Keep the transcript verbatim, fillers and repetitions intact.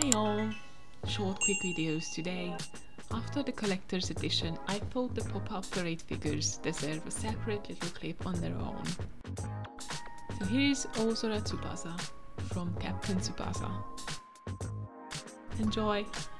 Hi all! Short quick videos today. After the collector's edition, I thought the pop-up parade figures deserve a separate little clip on their own. So here is Oozora Tsubasa from Captain Tsubasa. Enjoy!